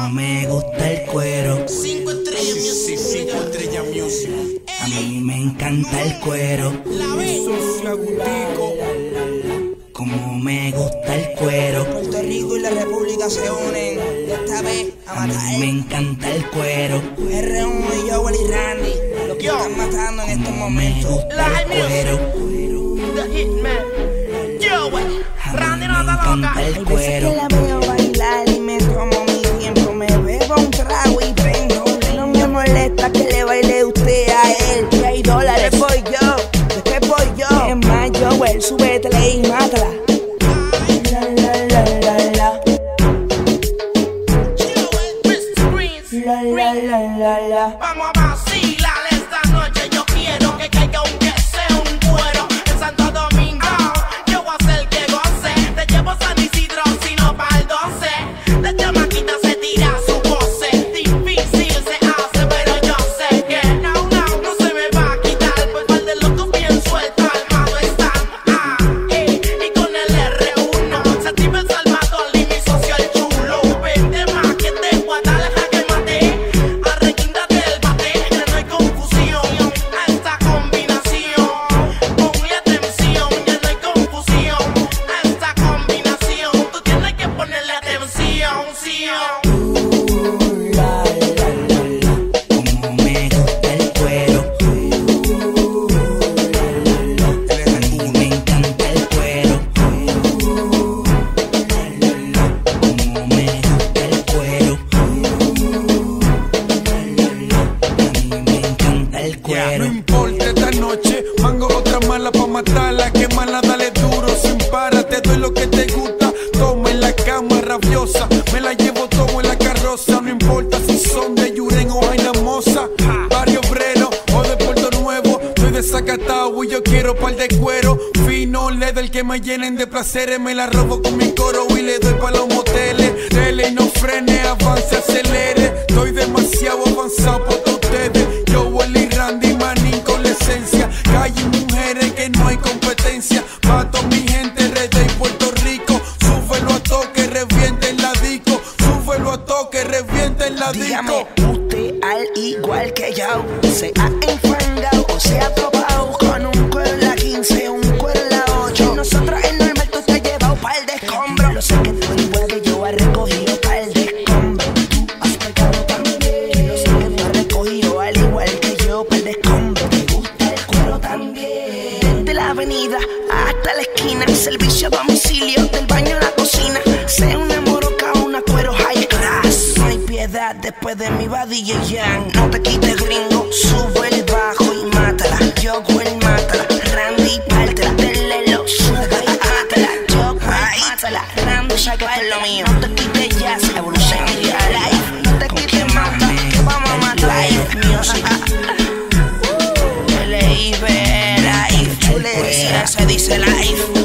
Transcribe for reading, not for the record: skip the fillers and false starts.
Como me gusta el cuero. 5 estrellas music. 5 estrellas music. A mí me encanta el cuero. Como me gusta el cuero. Puerto Rico y la República se unen esta vez a A matar. mí me encanta el cuero. R1 y Joel y Randy, los que están matando en estos Como me momentos. gusta el cuero. The Hitman. Joel. Randy no Me está loca. encanta el Hay veces cuero. que la veo bailar y me tomo mi tiempo, me bebo un trago y vengo. No me molesta que le baile usted a él. Y hay dólares, voy yo, después voy yo. Es más, Joel, súbetele y mátala. La, la, la, la, la. Joel, Mr. Greens. La, la, la, la, la. Vamos a vacilar esta noche. Yo quiero que caiga aunque sea un cuero. En Santo Domingo, yo voy a hacer que goce. Te llevo San Isidro, sino para el 12. La chamaquita se tira su pose. Difícil se hace, pero yo sé que no se me va a quitar. Pues par de locos bien sueltos, armados están. Y con el R1 se activa el Salvador y mi socio el chulo. Vente más que te voy a dar la que maté. Arrequíndate el bate, que no hay confusión a esta combinación. Ponle atención, ya no hay confusión a esta combinación. Tú tienes que ponerle atención, sí. La, la, la, la. Como me gusta el cuero. La, la, la. A mí me encanta el cuero. La, la, la. Como me gusta el cuero. La, la, la. A mí me encanta el No cuero. importa esta noche, mango otra mala pa' matarla, quemarla, dale duro, sin para, te doy lo que te gusta, toma en la cama rabiosa, me la llevo todo en la carroza, no importa si son de Yuren o Vaina Moza, Barrio Obrero o de Puerto Nuevo, estoy desacatado y yo quiero par de cuero, fino, del que me llenen de placeres, me la robo con mi coro y le doy pa' los moteles, dele y no frene, avance, acelere, estoy demasiado avanzado por ustedes, Joel y Randy Manín con la esencia, calle y mujeres que no hay competencia, mato mi gente Rede y Puerto Rico, súbelo a toque, reviente en la disco, súbelo a toque, reviente en la Dígame disco. usted al igual que yo, se ha enfangado o se ha topado con un cuero en la 15, un cuero en la 8. Nosotros es normal, tú te has llevado par de escombros. Lo sé que tú igual que yo has recogido par de escombros. Tú has pecado también. Lo sé que tú has recogido al igual que yo par de escombros. Te gusta el cuero también. Desde la avenida hasta la esquina, servicio a domicilio, del baño a la cocina. Sea una moroca o una cuero high class. No hay piedad después de mi body y yang. No te quites gringo, sube el bajo y mátala. Joel, mátala. Randy, pártela. Dele lo sube y mátala. Joel, mátala. Randy, saca por lo mío. No te quites ya, evolución media life. No te quites mata, que vamos a matar. Life music. L.I.V. Life. Chulería, se dice life.